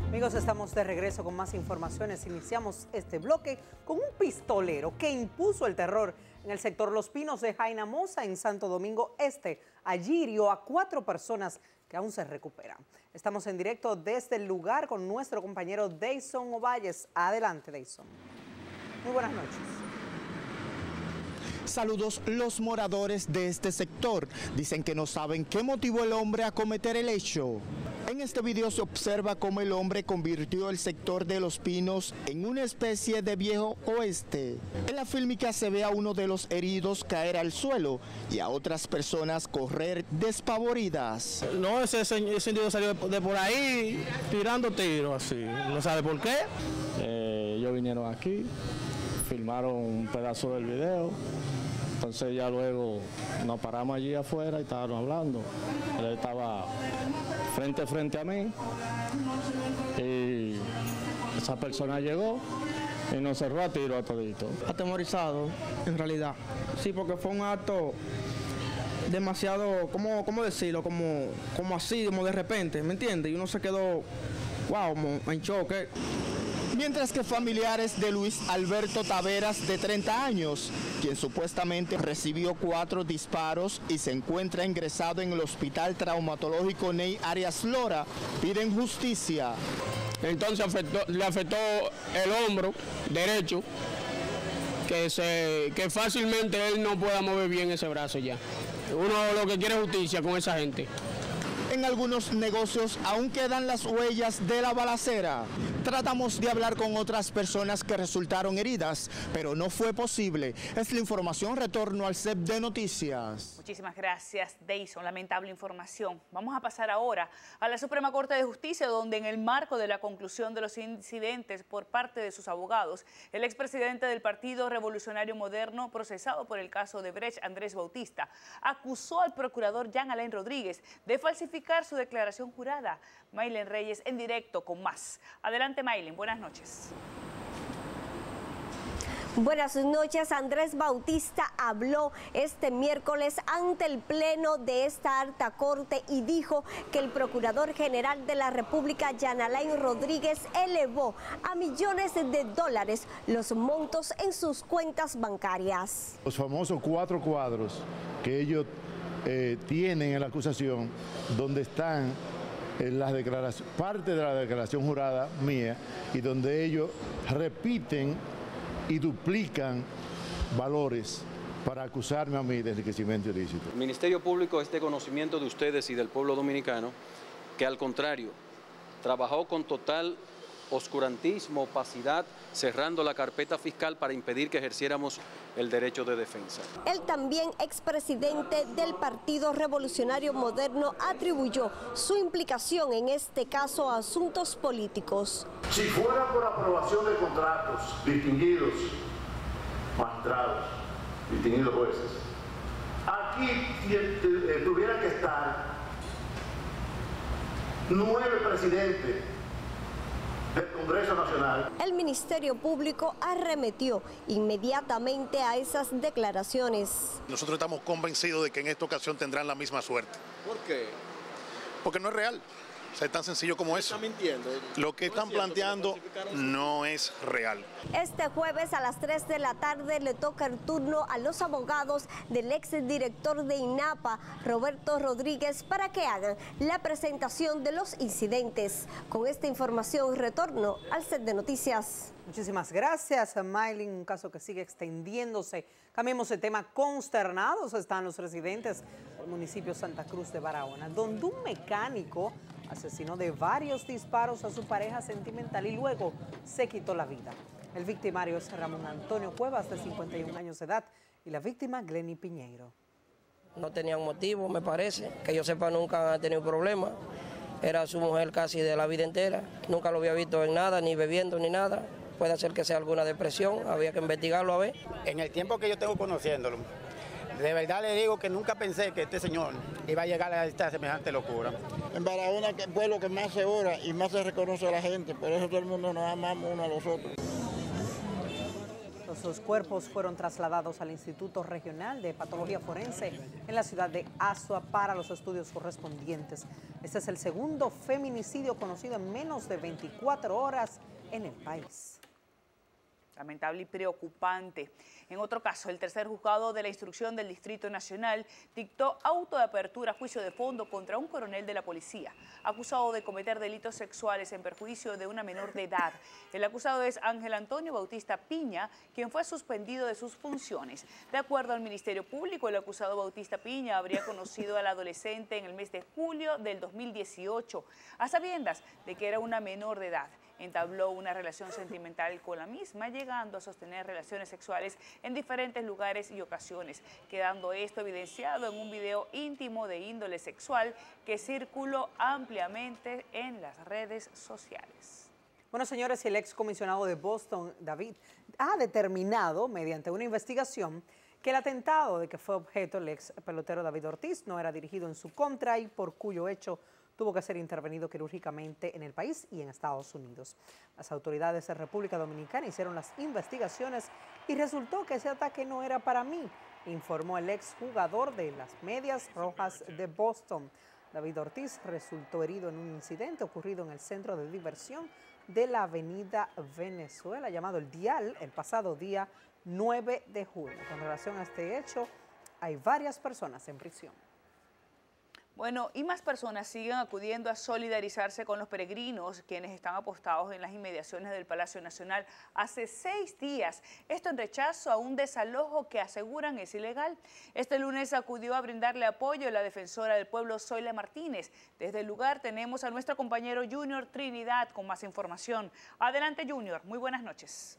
Amigos, estamos de regreso con más informaciones. Iniciamos este bloque con un pistolero que impuso el terror en el sector Los Pinos de Jainamosa, en Santo Domingo Este. Allí hirió a 4 personas que aún se recuperan. Estamos en directo desde el lugar con nuestro compañero Deison Ovalles. Adelante, Deison. Muy buenas noches. Saludos. Los moradores de este sector dicen que no saben qué motivó el hombre a cometer el hecho. En este video se observa cómo el hombre convirtió el sector de Los Pinos en una especie de viejo oeste. En la fílmica se ve a uno de los heridos caer al suelo y a otras personas correr despavoridas. No, ese individuo salió de por ahí tirando tiros así, no sabe por qué. Ellos vinieron aquí, filmaron un pedazo del video. Entonces ya luego nos paramos allí afuera y estábamos hablando. Él estaba frente a mí y esa persona llegó y nos cerró a tiro a todito. Atemorizado, en realidad. Sí, porque fue un acto demasiado, ¿cómo decirlo? Como así, como de repente, ¿me entiendes? Y uno se quedó, wow, en choque. Mientras que familiares de Luis Alberto Taveras, de 30 años, quien supuestamente recibió 4 disparos y se encuentra ingresado en el Hospital Traumatológico Ney Arias Lora, piden justicia. Entonces le afectó el hombro derecho, que fácilmente él no pueda mover bien ese brazo ya. Uno lo que quiere es justicia con esa gente. En algunos negocios aún quedan las huellas de la balacera. Tratamos de hablar con otras personas que resultaron heridas, pero no fue posible. Es la información. Retorno al CEP de Noticias. Muchísimas gracias, Deison. Lamentable información. Vamos a pasar ahora a la Suprema Corte de Justicia, donde en el marco de la conclusión de los incidentes por parte de sus abogados, el expresidente del Partido Revolucionario Moderno, procesado por el caso de Brecht, Andrés Bautista, acusó al procurador Jean Alain Rodríguez de falsificar su declaración jurada. Maylen Reyes en directo con más. Adelante, Maylen, buenas noches. Buenas noches. Andrés Bautista habló este miércoles ante el pleno de esta alta corte y dijo que el Procurador General de la República, Jean Alain Rodríguez, elevó a millones de dólares los montos en sus cuentas bancarias. Los famosos 4 cuadros que ellos tienen en la acusación, donde están las declaraciones, parte de la declaración jurada mía, y donde ellos repiten y duplican valores para acusarme a mí de enriquecimiento ilícito. El Ministerio Público es de conocimiento de ustedes y del pueblo dominicano que, al contrario, trabajó con total oscurantismo, opacidad, cerrando la carpeta fiscal para impedir que ejerciéramos el derecho de defensa. El también expresidente del Partido Revolucionario Moderno atribuyó su implicación en este caso a asuntos políticos. Si fuera por aprobación de contratos, distinguidos magistrados, distinguidos jueces, aquí tuvieran que estar 9 presidentes del Congreso Nacional. El Ministerio Público arremetió inmediatamente a esas declaraciones. Nosotros estamos convencidos de que en esta ocasión tendrán la misma suerte. ¿Por qué? Porque no es real. O sea, es tan sencillo como eso. Están mintiendo. Lo que están planteando no es real. Este jueves a las 3 de la tarde le toca el turno a los abogados del exdirector de INAPA, Roberto Rodríguez, para que hagan la presentación de los incidentes. Con esta información retorno al set de noticias. Muchísimas gracias, Maylen. Un caso que sigue extendiéndose. Cambiemos de tema. Consternados están los residentes del municipio Santa Cruz de Barahona, donde un mecánico asesinó de varios disparos a su pareja sentimental y luego se quitó la vida. El victimario es Ramón Antonio Cuevas, de 51 años de edad, y la víctima, Glenny Piñeiro. No tenían motivo, me parece. Que yo sepa, nunca han tenido problemas. Era su mujer casi de la vida entera. Nunca lo había visto en nada, ni bebiendo, ni nada. Puede ser que sea alguna depresión, había que investigarlo a ver. En el tiempo que yo tengo conociéndolo, de verdad le digo que nunca pensé que este señor iba a llegar a esta semejante locura. En Barahona, que es el pueblo que más se ora y más se reconoce a la gente, por eso todo el mundo nos amamos uno a los otros. Los Los cuerpos fueron trasladados al Instituto Regional de Patología Forense en la ciudad de Azua para los estudios correspondientes. Este es el segundo feminicidio conocido en menos de 24 horas en el país. Lamentable y preocupante. En otro caso, el tercer juzgado de la instrucción del Distrito Nacional dictó auto de apertura a juicio de fondo contra un coronel de la policía, acusado de cometer delitos sexuales en perjuicio de una menor de edad. El acusado es Ángel Antonio Bautista Piña, quien fue suspendido de sus funciones. De acuerdo al Ministerio Público, el acusado Bautista Piña habría conocido al adolescente en el mes de julio del 2018, a sabiendas de que era una menor de edad. Entabló una relación sentimental con la misma, llegando a sostener relaciones sexuales en diferentes lugares y ocasiones, quedando esto evidenciado en un video íntimo de índole sexual que circuló ampliamente en las redes sociales. Bueno, señores, el excomisionado de Boston, David, ha determinado, mediante una investigación, que el atentado de que fue objeto el ex pelotero David Ortiz no era dirigido en su contra y por cuyo hecho tuvo que ser intervenido quirúrgicamente en el país y en Estados Unidos. Las autoridades de República Dominicana hicieron las investigaciones y resultó que ese ataque no era para mí, informó el exjugador de las Medias Rojas de Boston. David Ortiz resultó herido en un incidente ocurrido en el centro de diversión de la avenida Venezuela, llamado El Dial, el pasado día 9 de junio. Con relación a este hecho, hay varias personas en prisión. Bueno, y más personas siguen acudiendo a solidarizarse con los peregrinos, quienes están apostados en las inmediaciones del Palacio Nacional hace 6 días. Esto en rechazo a un desalojo que aseguran es ilegal. Este lunes acudió a brindarle apoyo la defensora del pueblo, Zoila Martínez. Desde el lugar tenemos a nuestro compañero Junior Trinidad con más información. Adelante, Junior. Muy buenas noches.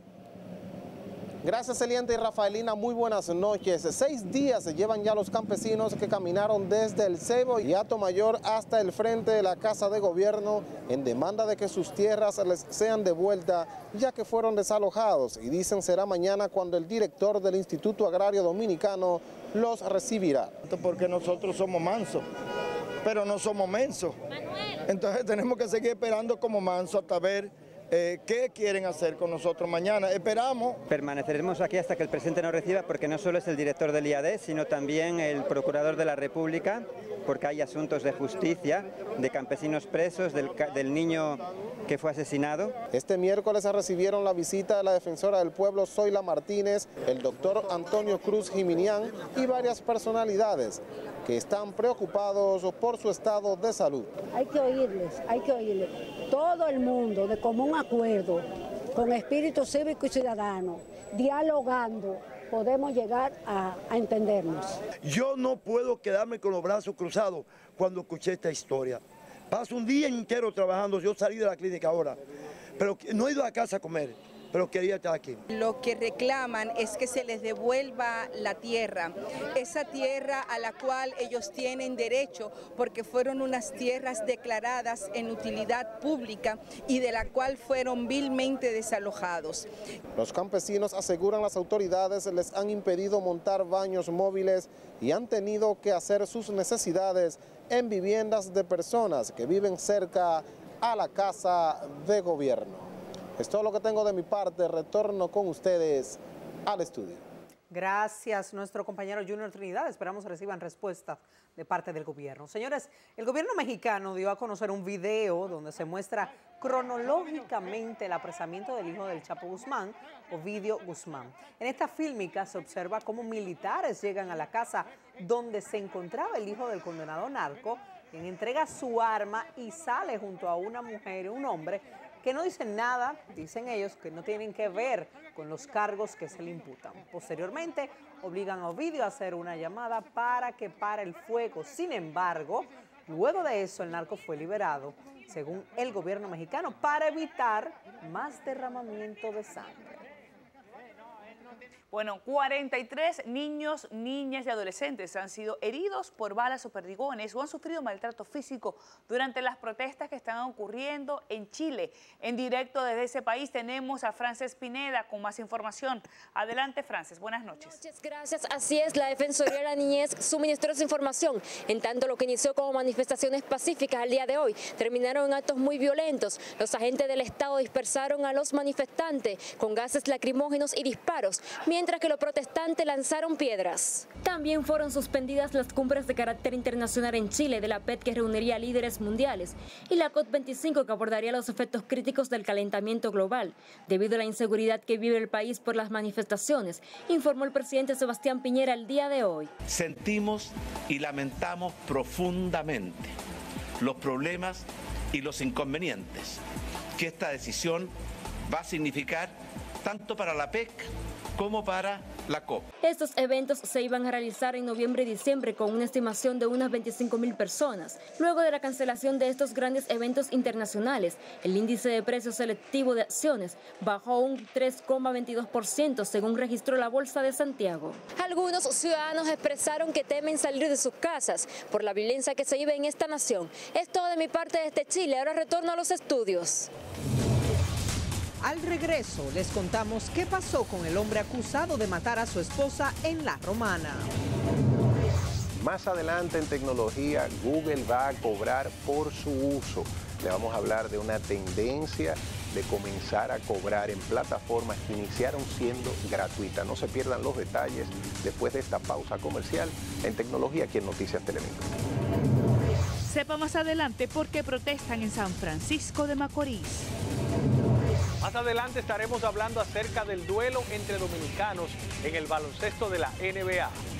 Gracias, Eliente y Rafaelina, muy buenas noches. 6 días se llevan ya los campesinos que caminaron desde el Ceibo y Atomayor hasta el frente de la Casa de Gobierno en demanda de que sus tierras les sean devueltas, ya que fueron desalojados, y dicen será mañana cuando el director del Instituto Agrario Dominicano los recibirá. Porque nosotros somos mansos, pero no somos mensos. Entonces tenemos que seguir esperando como mansos hasta ver ¿qué quieren hacer con nosotros mañana? Esperamos. Permaneceremos aquí hasta que el presidente nos reciba, porque no solo es el director del IAD, sino también el procurador de la República, porque hay asuntos de justicia, de campesinos presos, del niño que fue asesinado. Este miércoles recibieron la visita de la defensora del pueblo, Zoila Martínez, el doctor Antonio Cruz Jiminián y varias personalidades que están preocupados por su estado de salud. Hay que oírles, todo el mundo de común acuerdo, con espíritu cívico y ciudadano, dialogando, podemos llegar a entendernos. Yo no puedo quedarme con los brazos cruzados cuando escuché esta historia. Paso un día entero trabajando, yo salí de la clínica ahora, pero no he ido a casa a comer, pero quería estar aquí. Lo que reclaman es que se les devuelva la tierra, esa tierra a la cual ellos tienen derecho, porque fueron unas tierras declaradas en utilidad pública y de la cual fueron vilmente desalojados. Los campesinos aseguran las autoridades les han impedido montar baños móviles y han tenido que hacer sus necesidades en viviendas de personas que viven cerca a la Casa de Gobierno. Es todo lo que tengo de mi parte. Retorno con ustedes al estudio. Gracias, nuestro compañero Junior Trinidad. Esperamos reciban respuestas de parte del gobierno. Señores, el gobierno mexicano dio a conocer un video donde se muestra cronológicamente el apresamiento del hijo del Chapo Guzmán, Ovidio Guzmán. En esta fílmica se observa cómo militares llegan a la casa donde se encontraba el hijo del condenado narco, quien entrega su arma y sale junto a una mujer y un hombre que no dicen nada, dicen ellos, que no tienen que ver con los cargos que se le imputan. Posteriormente, obligan a Ovidio a hacer una llamada para que pare el fuego. Sin embargo, luego de eso, el narco fue liberado, según el gobierno mexicano, para evitar más derramamiento de sangre. Bueno, 43 niños, niñas y adolescentes han sido heridos por balas o perdigones o han sufrido maltrato físico durante las protestas que están ocurriendo en Chile. En directo desde ese país tenemos a Frances Pineda con más información. Adelante, Frances. Buenas noches. Gracias. Así es, la Defensoría de la Niñez suministró esa información. En tanto, lo que inició como manifestaciones pacíficas al día de hoy terminaron en actos muy violentos. Los agentes del Estado dispersaron a los manifestantes con gases lacrimógenos y disparos, mientras que los protestantes lanzaron piedras. También fueron suspendidas las cumbres de carácter internacional en Chile de la PET, que reuniría líderes mundiales, y la COP25, que abordaría los efectos críticos del calentamiento global, debido a la inseguridad que vive el país por las manifestaciones, informó el presidente Sebastián Piñera el día de hoy. Sentimos y lamentamos profundamente los problemas y los inconvenientes que esta decisión va a significar tanto para la PEC como para la COP. Estos eventos se iban a realizar en noviembre y diciembre con una estimación de unas 25.000 personas. Luego de la cancelación de estos grandes eventos internacionales, el índice de precio selectivo de acciones bajó un 3,22% según registró la Bolsa de Santiago. Algunos ciudadanos expresaron que temen salir de sus casas por la violencia que se vive en esta nación. Es todo de mi parte desde Chile. Ahora retorno a los estudios. Al regreso les contamos qué pasó con el hombre acusado de matar a su esposa en La Romana. Más adelante en tecnología, Google va a cobrar por su uso. Le vamos a hablar de una tendencia de comenzar a cobrar en plataformas que iniciaron siendo gratuitas. No se pierdan los detalles después de esta pausa comercial en tecnología aquí en Noticias Telemundo. Sepa más adelante por qué protestan en San Francisco de Macorís. Más adelante estaremos hablando acerca del duelo entre dominicanos en el baloncesto de la NBA.